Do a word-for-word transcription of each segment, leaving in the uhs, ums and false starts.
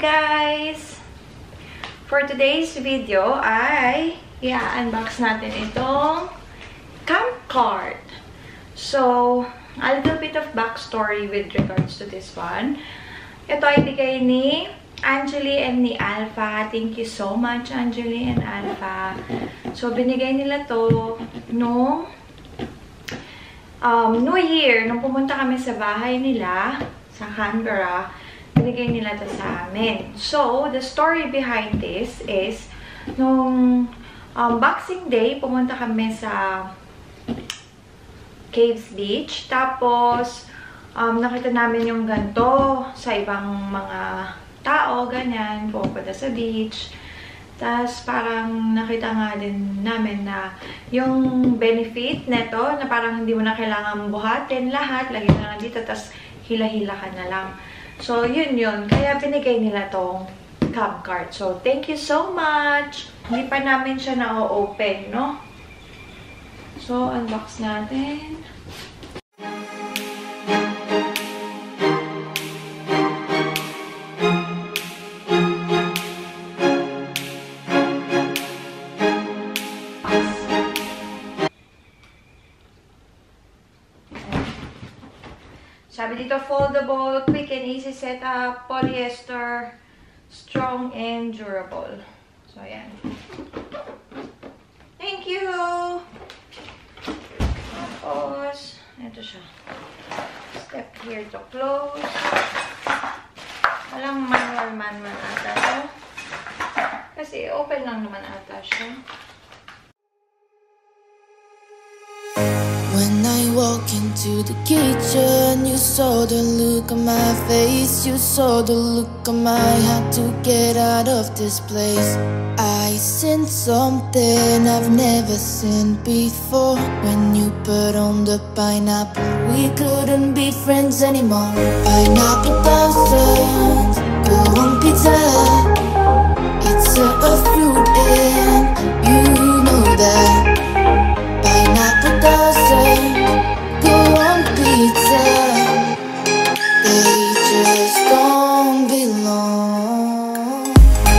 guys! For today's video ay i-unbox natin itong camp cart. So, a little bit of backstory with regards to this one. Ito ay bigay ni Angeli and ni Alpha. Thank you so much, Angeli and Alpha. So, binigay nila to nung um, New Year. Nung pumunta kami sa bahay nila sa Canberra, binigay nila to sa amin. So, the story behind this is, nung um, Boxing Day, pumunta kami sa Caves Beach. Tapos, um, nakita namin yung ganito sa ibang mga tao, ganyan, pupunta sa beach. Tapos, parang nakita nga din namin na yung benefit neto, na parang hindi mo na kailangan buhatin lahat, lagi na lang dito, tapos hila-hila ka na lang. So, yun yun. Kaya binigay nila tong camp cart. So, thank you so much! Hindi pa namin siya na-open, no? So, unbox natin. Sabi dito, foldable, quick and easy setup, polyester, strong and durable. So, ayan. Thank you! Tapos, ito siya. Step here to close. Walang manual-manual ata ito. Kasi open lang naman ata siya. When I walk into the kitchen, you saw the look on my face. You saw the look on my heart to get out of this place. I sensed something I've never seen before. When you put on the pineapple, we couldn't be friends anymore. Pineapple thousands, go on pizza. It's a, a fruit and you know that. Pineapple doesn't go on pizza. They just don't belong.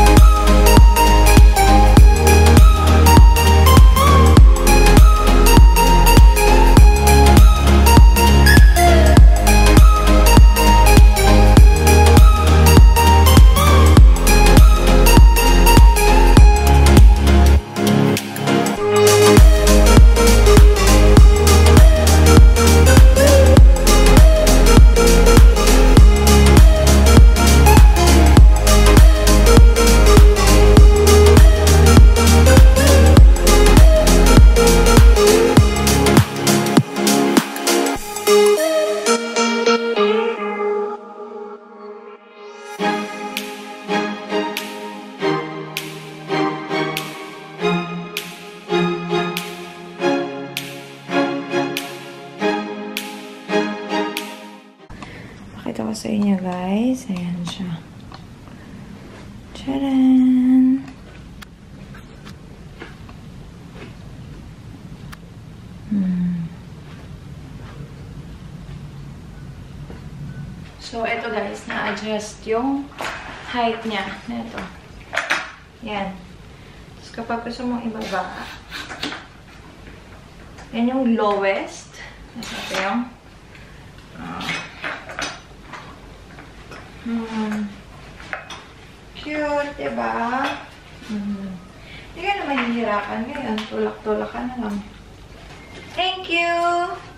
Pakita ko sa inyo, guys. Ayan siya. Tcharan! Hmm. So, ito guys, na-adjust yung height niya. Ito. Yan. Tapos kapag gusto mong ibaba, yan yung lowest. Ito yung uh, Hmm. Cute, diba? Hmm. Hindi ka na mahihirapan ngayon. Tulak-tulak ka na lang. Thank you!